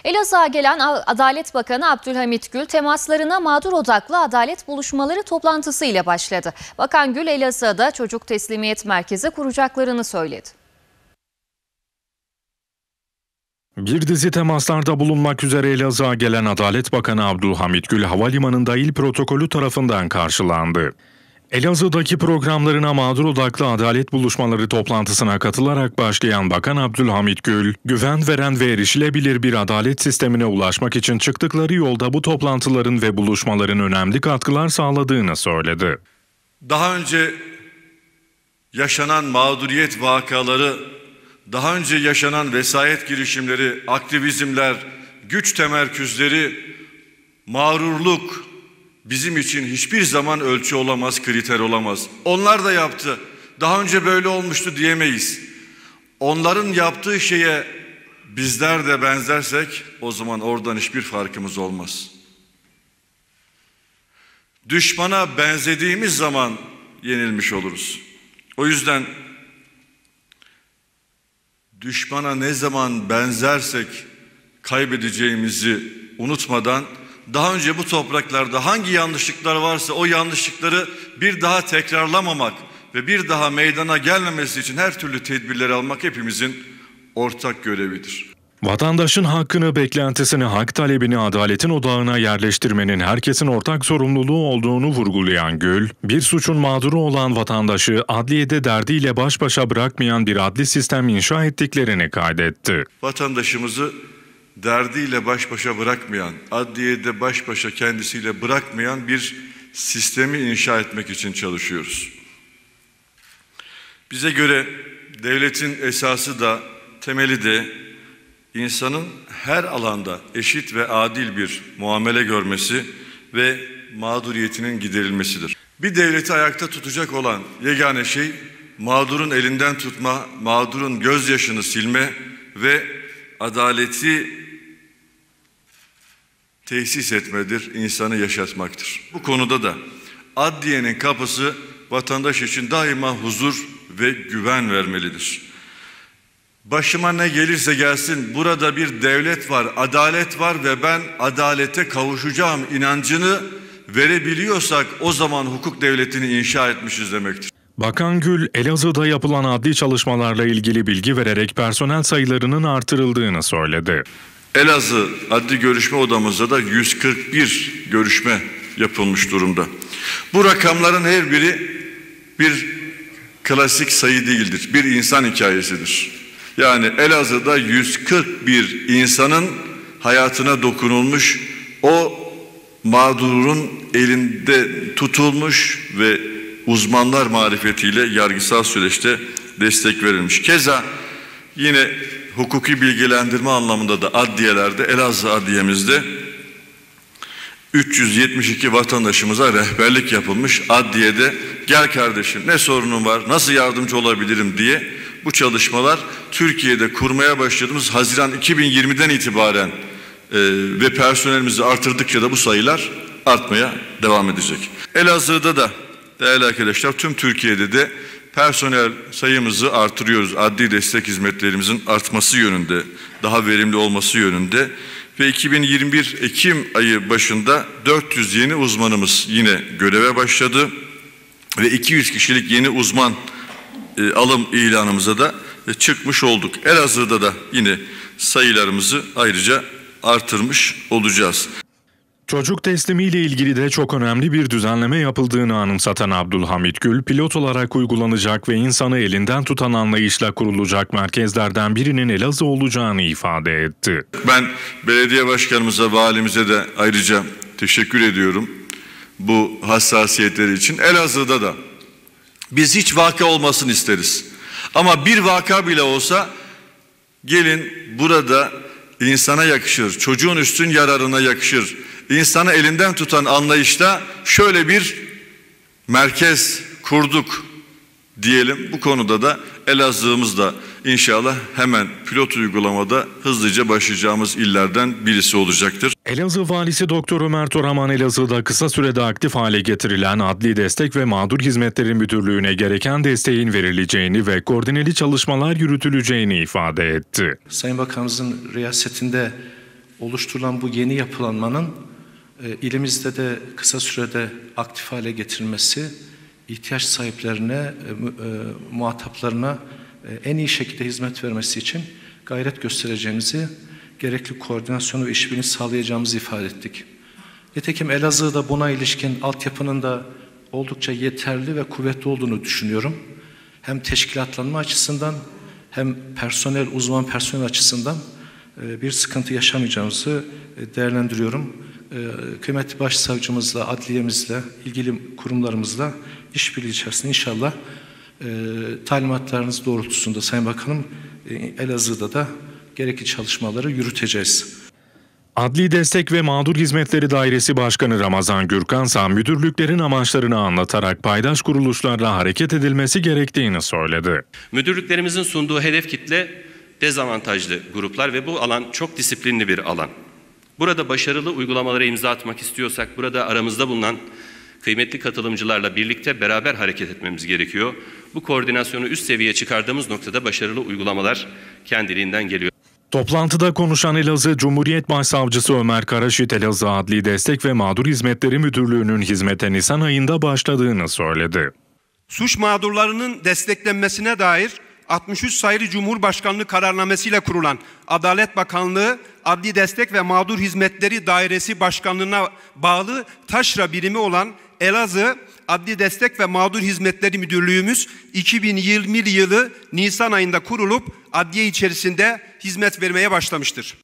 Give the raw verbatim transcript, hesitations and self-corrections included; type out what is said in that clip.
Elazığ'a gelen Adalet Bakanı Abdülhamit Gül temaslarına mağdur odaklı adalet buluşmaları toplantısı ile başladı. Bakan Gül Elazığ'da çocuk teslimiyet merkezi kuracaklarını söyledi. Bir dizi temaslarda bulunmak üzere Elazığ'a gelen Adalet Bakanı Abdülhamit Gül havalimanında il protokolü tarafından karşılandı. Elazığ'daki programlarına mağdur odaklı adalet buluşmaları toplantısına katılarak başlayan Bakan Abdülhamit Gül, güven veren ve erişilebilir bir adalet sistemine ulaşmak için çıktıkları yolda bu toplantıların ve buluşmaların önemli katkılar sağladığını söyledi. Daha önce yaşanan mağduriyet vakaları, daha önce yaşanan vesayet girişimleri, aktivizmler, güç temerküzleri, mağrurluk bizim için hiçbir zaman ölçü olamaz, kriter olamaz. Onlar da yaptı. Daha önce böyle olmuştu diyemeyiz. Onların yaptığı şeye bizler de benzersek o zaman oradan hiçbir farkımız olmaz. Düşmana benzediğimiz zaman yenilmiş oluruz. O yüzden düşmana ne zaman benzersek kaybedeceğimizi unutmadan daha önce bu topraklarda hangi yanlışlıklar varsa o yanlışlıkları bir daha tekrarlamamak ve bir daha meydana gelmemesi için her türlü tedbirleri almak hepimizin ortak görevidir. Vatandaşın hakkını, beklentisini, hak talebini adaletin odağına yerleştirmenin herkesin ortak sorumluluğu olduğunu vurgulayan Gül, bir suçun mağduru olan vatandaşı adliyede derdiyle baş başa bırakmayan bir adli sistem inşa ettiklerini kaydetti. Vatandaşımızı derdiyle baş başa bırakmayan, adliyede baş başa kendisiyle bırakmayan bir sistemi inşa etmek için çalışıyoruz. Bize göre devletin esası da, temeli de insanın her alanda eşit ve adil bir muamele görmesi ve mağduriyetinin giderilmesidir. Bir devleti ayakta tutacak olan yegane şey mağdurun elinden tutma, mağdurun gözyaşını silme ve adaleti tesis etmedir, insanı yaşatmaktır. Bu konuda da adliyenin kapısı vatandaş için daima huzur ve güven vermelidir. Başıma ne gelirse gelsin burada bir devlet var, adalet var ve ben adalete kavuşacağım inancını verebiliyorsak o zaman hukuk devletini inşa etmişiz demektir. Bakan Gül, Elazığ'da yapılan adli çalışmalarla ilgili bilgi vererek personel sayılarının artırıldığını söyledi. Elazığ Adli Görüşme Odamızda da yüz kırk bir görüşme yapılmış durumda. Bu rakamların her biri bir klasik sayı değildir, bir insan hikayesidir. Yani Elazığ'da yüz kırk bir insanın hayatına dokunulmuş, o mağdurun elinde tutulmuş ve uzmanlar marifetiyle yargısal süreçte destek verilmiş. Keza yine hukuki bilgilendirme anlamında da adliyelerde, Elazığ adliyemizde üç yüz yetmiş iki vatandaşımıza rehberlik yapılmış. Adliyede gel kardeşim ne sorunun var, nasıl yardımcı olabilirim diye bu çalışmalar Türkiye'de kurmaya başladığımız Haziran iki bin yirmiden itibaren e, ve personelimizi artırdıkça da bu sayılar artmaya devam edecek. Elazığ'da da değerli arkadaşlar tüm Türkiye'de de personel sayımızı artırıyoruz. Adli destek hizmetlerimizin artması yönünde, daha verimli olması yönünde ve iki bin yirmi bir Ekim ayı başında dört yüz yeni uzmanımız yine göreve başladı ve iki yüz kişilik yeni uzman e, alım ilanımıza da e, çıkmış olduk. Elazığ'da da yine sayılarımızı ayrıca artırmış olacağız. Çocuk teslimiyle ilgili de çok önemli bir düzenleme yapıldığını anımsatan Abdülhamit Gül, pilot olarak uygulanacak ve insanı elinden tutan anlayışla kurulacak merkezlerden birinin Elazığ olacağını ifade etti. Ben belediye başkanımıza, valimize de ayrıca teşekkür ediyorum bu hassasiyetleri için. Elazığ'da da biz hiç vaka olmasını isteriz. Ama bir vaka bile olsa gelin burada insana yakışır, çocuğun üstün yararına yakışır. İnsanı elinden tutan anlayışta şöyle bir merkez kurduk diyelim. Bu konuda da Elazığ'ımız da inşallah hemen pilot uygulamada hızlıca başlayacağımız illerden birisi olacaktır. Elazığ Valisi Doktor Ömer Toraman, Elazığ'da kısa sürede aktif hale getirilen Adli Destek ve Mağdur Hizmetleri Müdürlüğü'ne gereken desteğin verileceğini ve koordineli çalışmalar yürütüleceğini ifade etti. Sayın Bakanımızın riyasetinde oluşturulan bu yeni yapılanmanın e, ilimizde de kısa sürede aktif hale getirilmesi, ihtiyaç sahiplerine, e, e, muhataplarına e, en iyi şekilde hizmet vermesi için gayret göstereceğimizi, gerekli koordinasyonu ve işbirliğini sağlayacağımızı ifade ettik. Nitekim Elazığ'da buna ilişkin altyapının da oldukça yeterli ve kuvvetli olduğunu düşünüyorum. Hem teşkilatlanma açısından hem personel, uzman personel açısından bir sıkıntı yaşamayacağımızı değerlendiriyorum. Kıymetli Başsavcımızla, adliyemizle, ilgili kurumlarımızla işbirliği içerisinde inşallah talimatlarınız doğrultusunda Sayın Bakanım Elazığ'da da gerekli çalışmaları yürüteceğiz. Adli Destek ve Mağdur Hizmetleri Dairesi Başkanı Ramazan Gürkansa müdürlüklerin amaçlarını anlatarak paydaş kuruluşlarla hareket edilmesi gerektiğini söyledi. Müdürlüklerimizin sunduğu hedef kitle dezavantajlı gruplar ve bu alan çok disiplinli bir alan. Burada başarılı uygulamalara imza atmak istiyorsak burada aramızda bulunan kıymetli katılımcılarla birlikte beraber hareket etmemiz gerekiyor. Bu koordinasyonu üst seviyeye çıkardığımız noktada başarılı uygulamalar kendiliğinden geliyor. Toplantıda konuşan Elazığ Cumhuriyet Başsavcısı Ömer Karaşit, Elazığ Adli Destek ve Mağdur Hizmetleri Müdürlüğü'nün hizmete Nisan ayında başladığını söyledi. Suç mağdurlarının desteklenmesine dair altmış üç sayılı Cumhurbaşkanlığı kararnamesiyle kurulan Adalet Bakanlığı Adli Destek ve Mağdur Hizmetleri Dairesi Başkanlığı'na bağlı taşra birimi olan Elazığ Adli Destek ve Mağdur Hizmetleri Müdürlüğümüz iki bin yirmi yılı Nisan ayında kurulup adliye içerisinde hizmet vermeye başlamıştır.